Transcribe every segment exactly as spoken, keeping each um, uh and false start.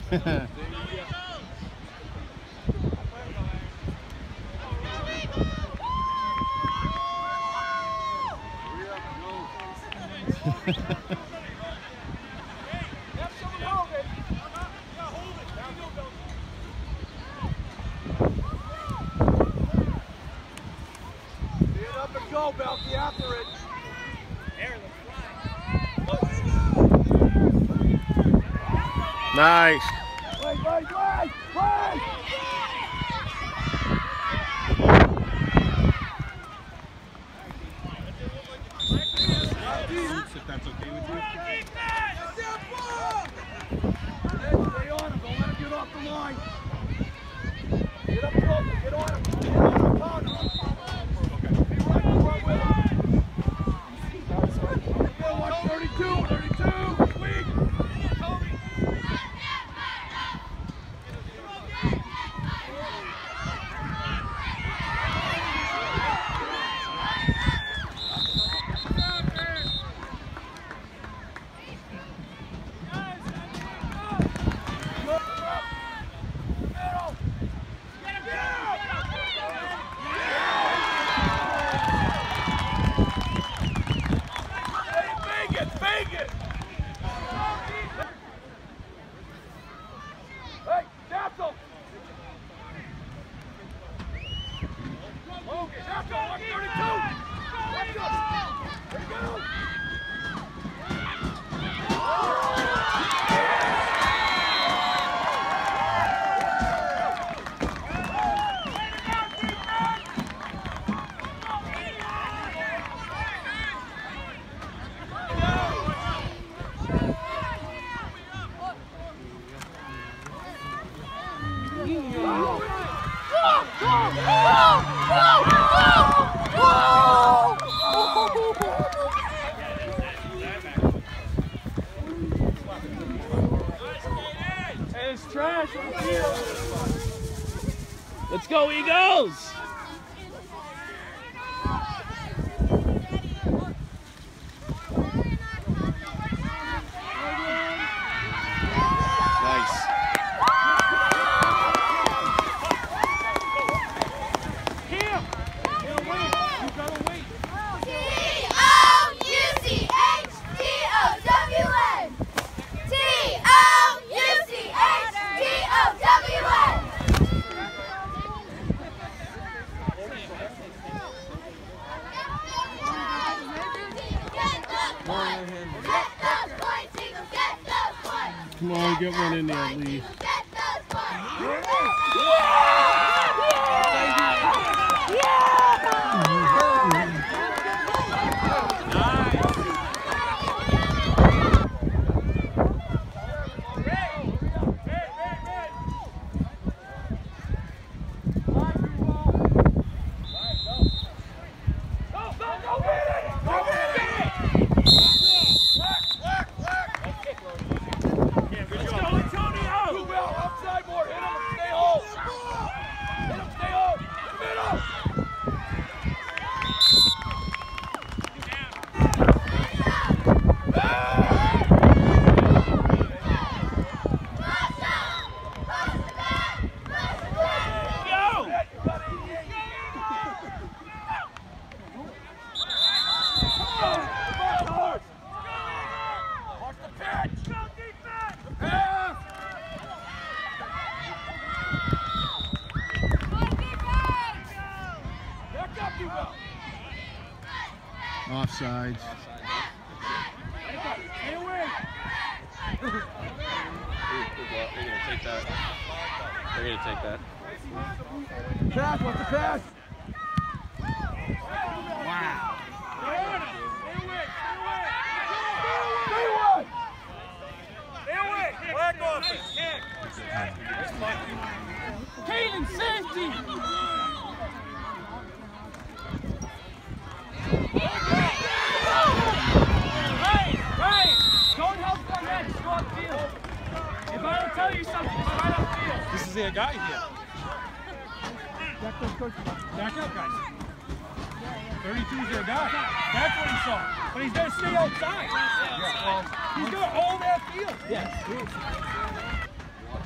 Go, Belky, after it. Nice. Wait, wait, wait, wait! If that's okay with you. Stay on him, don't let him get off the line. Get up close, get on him. Get on him, pound him. Be right, be right with him. thirty-two, thirty-two, weak. It's trash on the field. Let's go, Eagles! Come on, get one in there at least. Offsides. They're gonna take that. They're gonna take that. Pass, what's the pass? Wow. Stay away, stay away! Stay away! Black office! Caden, safety! Right, right! Don't help them next, go upfield. If I don't tell you something, it's right upfield. This is their guy here. Back up, coach. Back up, guys. thirty-two is their guy. That's what he saw. But he's going to stay outside. Yeah, well, he's going to own that field. Yes.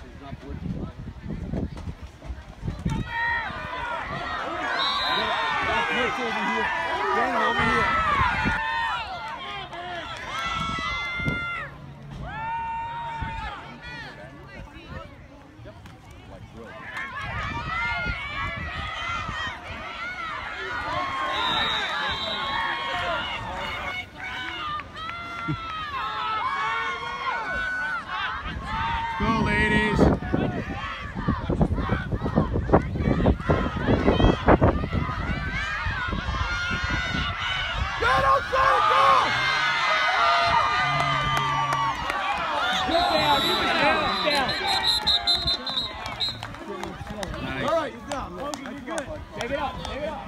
over here. Dana, over here. Go, ladies. Get outside, go! Get down, get down, down. Nice. All right, you're down. Logan, you're good. Take it up, take it up.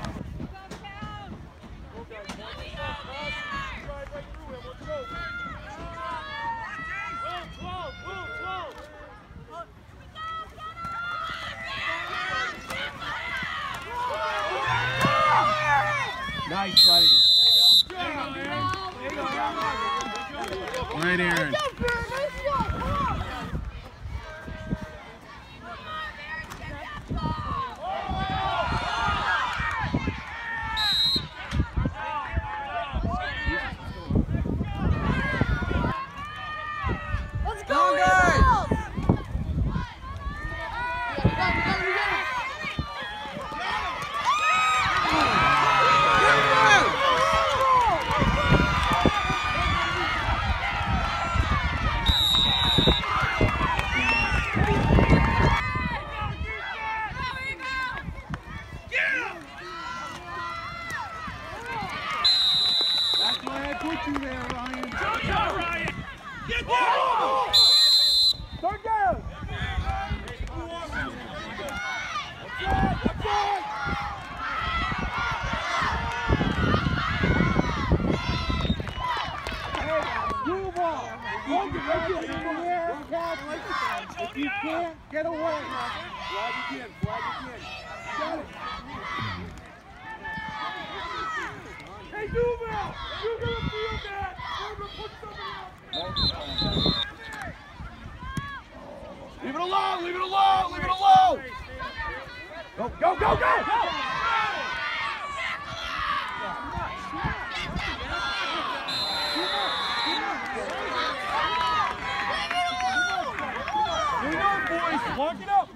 Nice, buddy. Right, Aaron. Let's go, guys! That's why I put you there, Ryan. Get down! Third down. That's right. Blue ball. Logan, make it in the air. If you can't, get away. Flag again, flag again. Got it. Hey, Duval, you're going to feel that. We're going to put somebody else. Leave it alone, leave it alone, leave it alone. Go, go, go, go. Get it on, boys. Lock it up.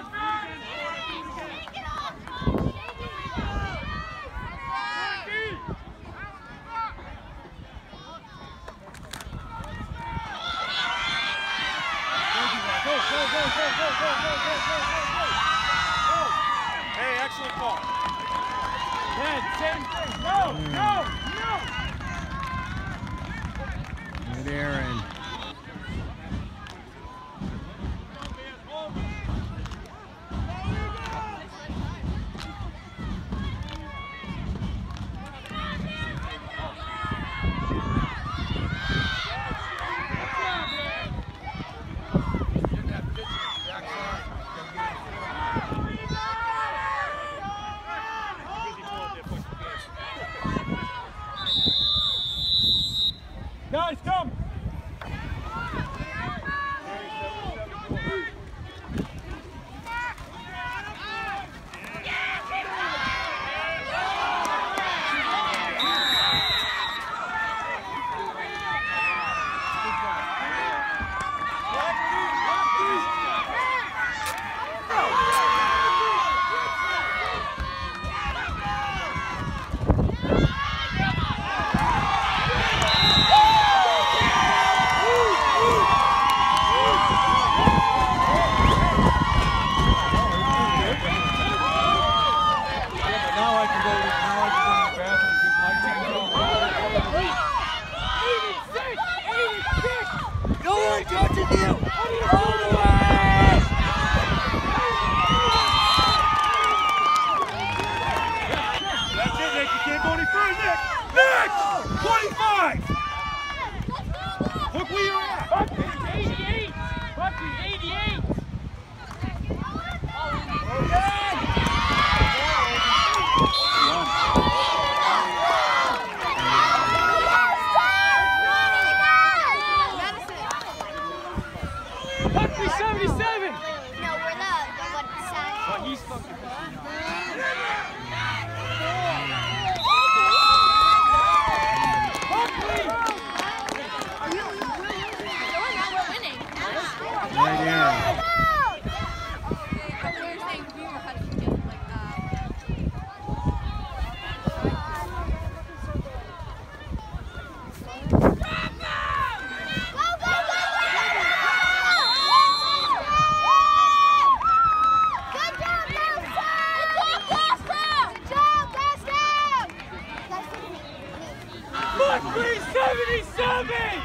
Hey, excellent call. Ted, same thing. No, no, no. Right, Aaron. three seventy-seven!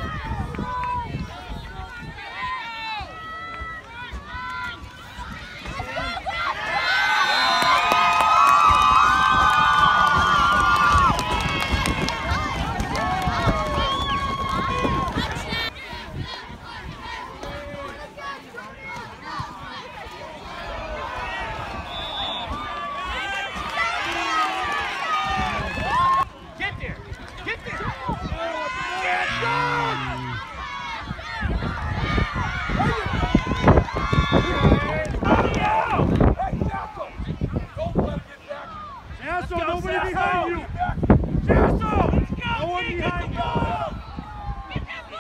Nobody behind you! Jasso! No one behind you! Hit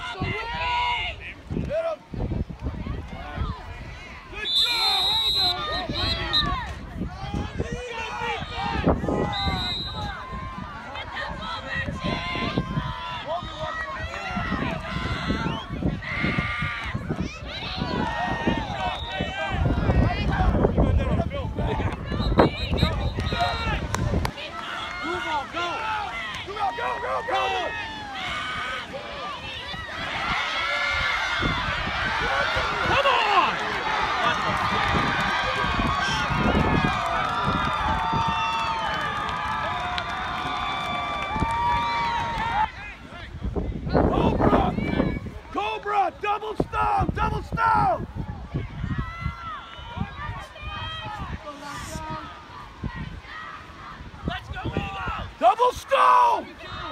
him! Good Go, go, go! Come on! Cobra! Cobra! Double stone! Double stone! Let's go, Eagle! Double stone!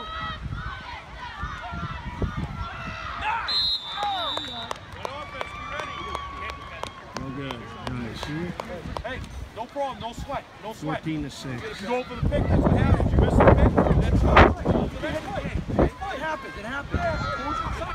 Good. Nice. Hey, no problem, no sweat, no sweat. fourteen to six. If you go for the pick, that's what happens. You miss the pick, that's fine. It happens, it happens.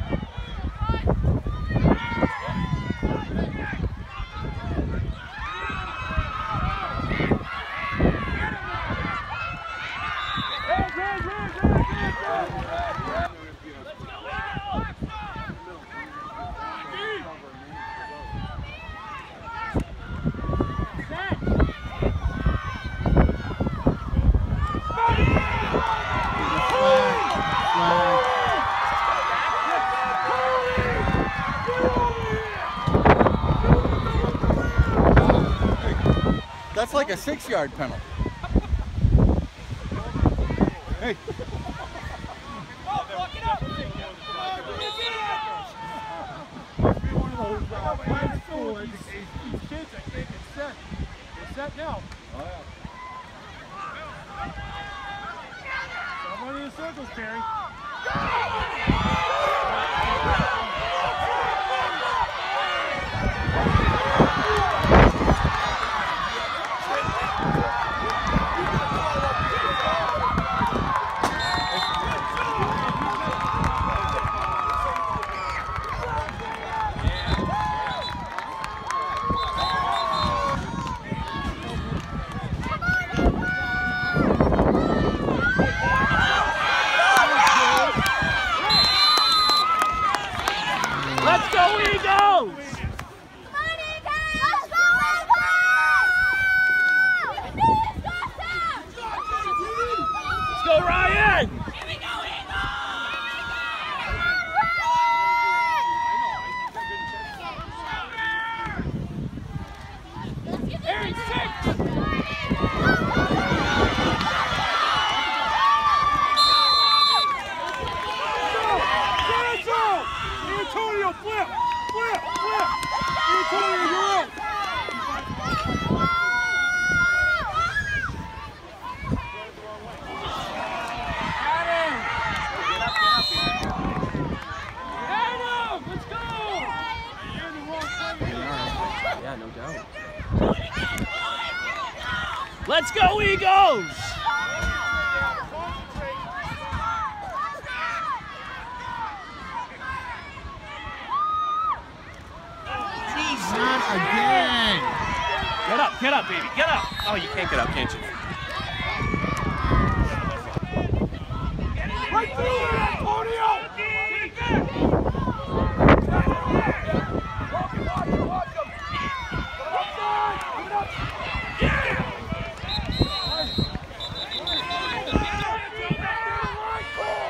That's like a six-yard penalty. Hey. These kids, I think it's set. It's set now. Oh, yeah. I'm running in circles, Terry. Let's go, Eagles! Let's go, Ryan! Aaron, six! Antonio, flip! Flip! Flip! Antonio, you're in! Adam, let's go! Yeah, no doubt. Let's go, Eagles! Not again. Get up, get up, baby, get up! Oh, you can't get up, can't you? Right through it, Antonio! Watch him, watch him, watch him! Outside! Give it up! Yeah!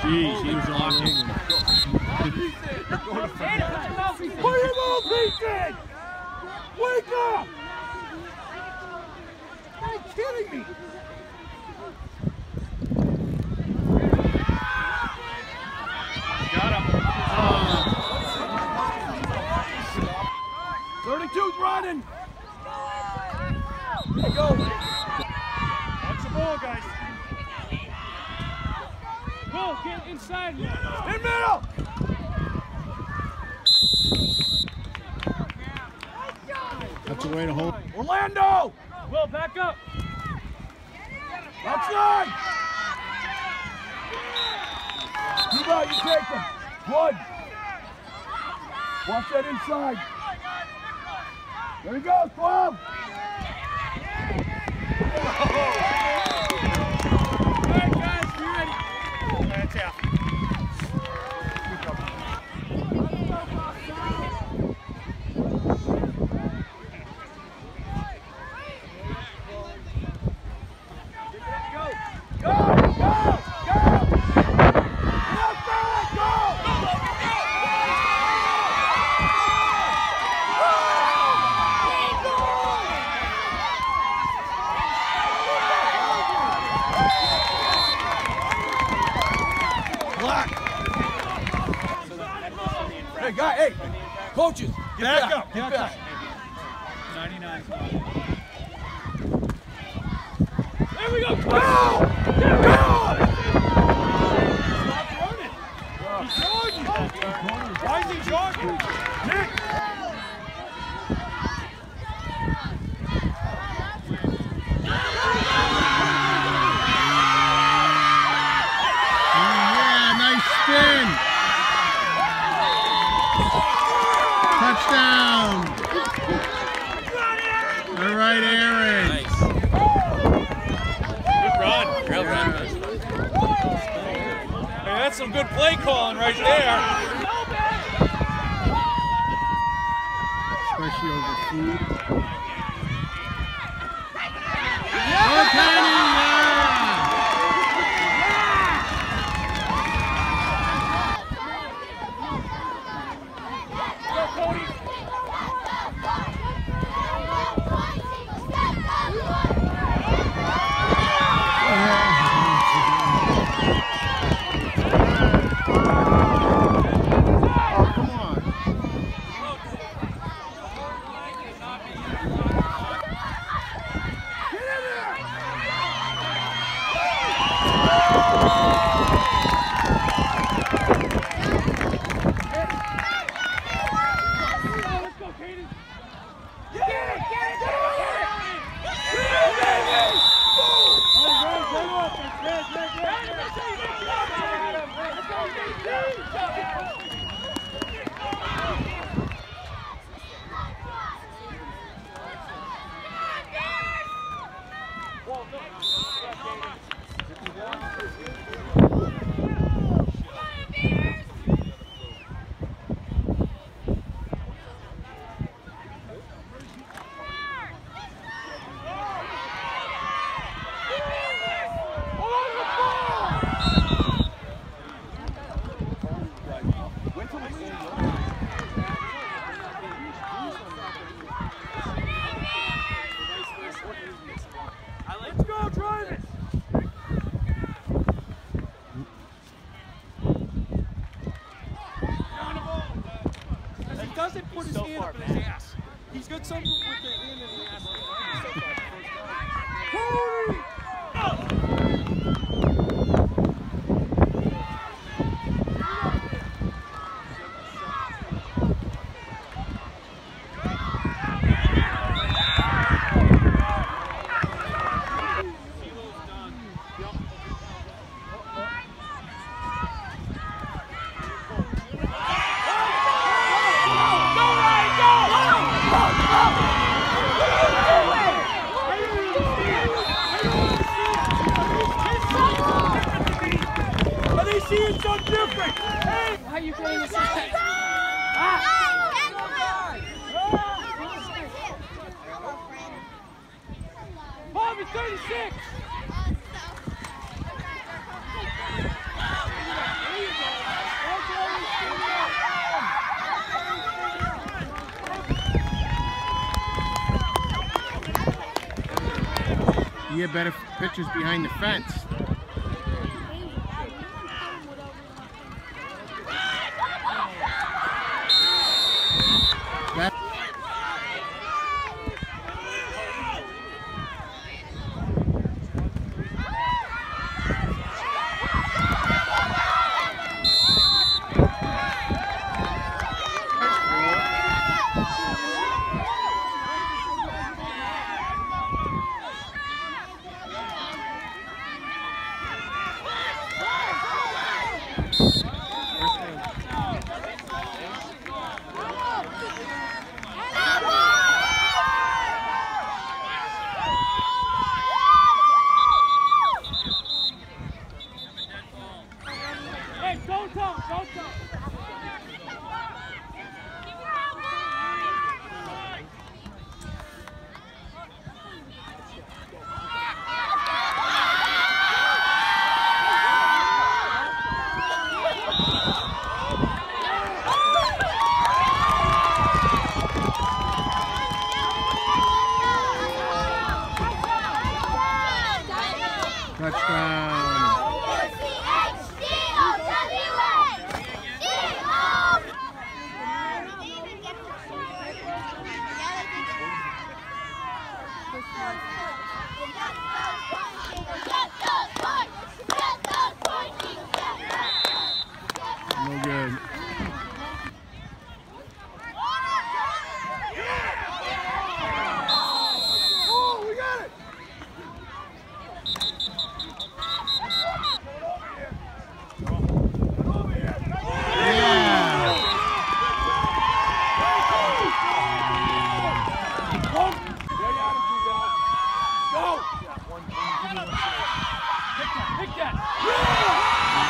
Jeez, he was all over. Put him on, Pete! Wake up! Are you kidding me? Got him. thirty-two's running. There you go. Watch the ball, guys. Go, get inside. In middle. That's a way to hold. Orlando. Will, back up. Outside. You got, you take them. One. Watch that inside. There he goes, twelve. All right, guys, be ready. That's out. Go, go, go. Outside, go. Black. Hey, guy, hey, coaches, get Back back, up, get back back. ninety-nine. There we go. Go! Go! Stop running. He's jogging. Why is he jogging? Nick. Yeah, nice spin. Touchdown. All right, Aaron. Nice. Good run. Real run. Hey, that's some good play calling right there. Especially over food. Oh, Kenny, yeah. Oh, come on. Let's go, Kaden. Let's go, Travis! He doesn't put his hand up in his ass. He's got something with the hand in the ass. Are they seeing something different? Hey! How you playing this? Bob is thirty-six! You get better pictures behind the fence. That Hey, don't talk, don't talk. touchdown. No good. Oh, we got it! Yeah. Pick that.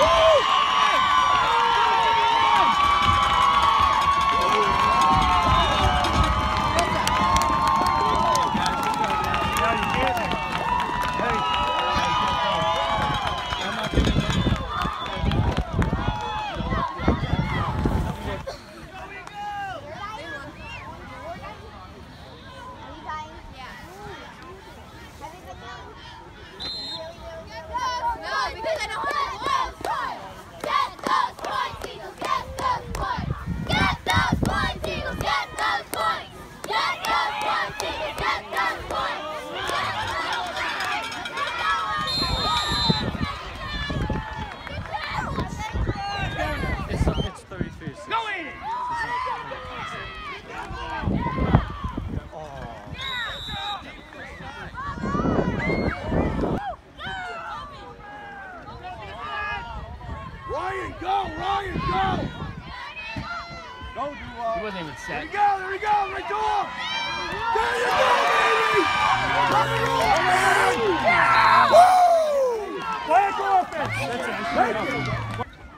Ryan, go! Ryan, go! Go, Duval. He wasn't even There set. you go, there you go, right to him! There you go, baby! Run it all, man! Woo! Play it offense. That's it.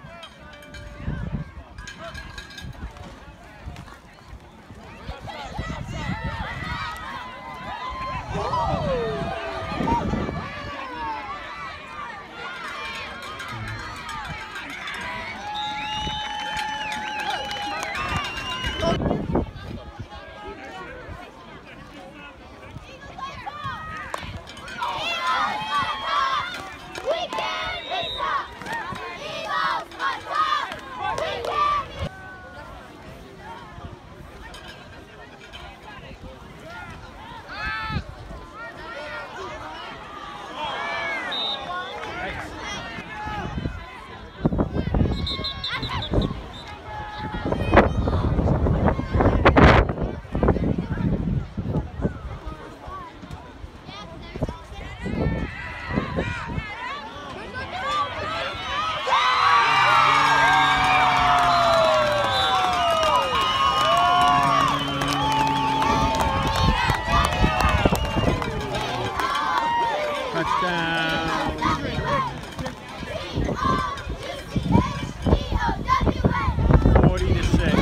forty to six.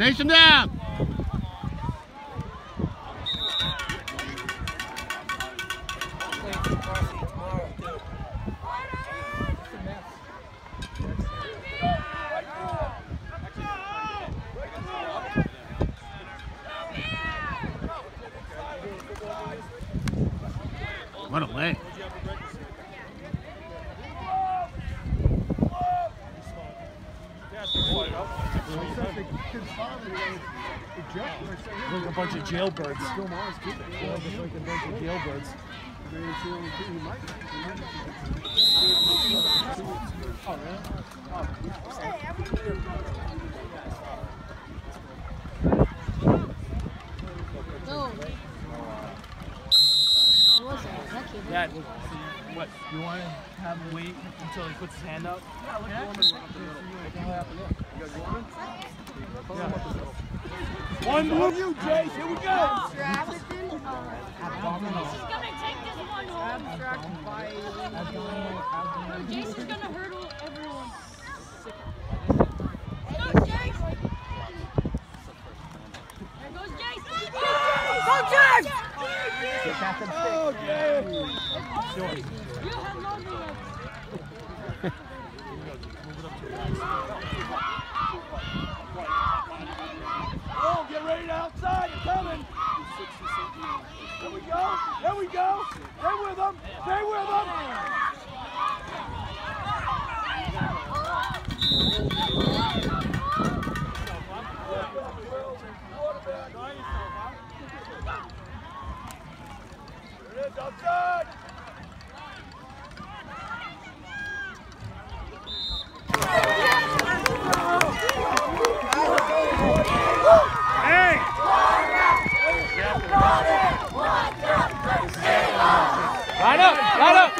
Chase him down. What a leg. Look, a bunch of jailbirds. Still Mars, too. Yeah, just like a bunch of jailbirds. Oh, really? No. Dad, what? You want to have him wait until he puts his hand up? Yeah, look at One blue, you, Jace. Here we go. She's gonna take this one home. Jason's gonna hurdle everyone. There goes Jace. There goes Jace. Go Jace! Oh, Jace. You have longer legs. Oh, get ready outside. They're coming. There we go. There we go. Stay with them. Stay with them. There it is outside. Hey! Line up! Line up!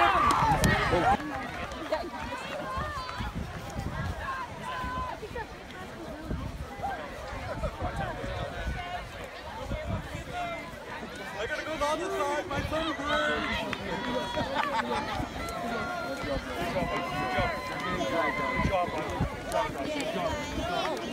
I gotta go down this side. My son is Good job, buddy. Good job. Good job, buddy. Good job, guys. Good job.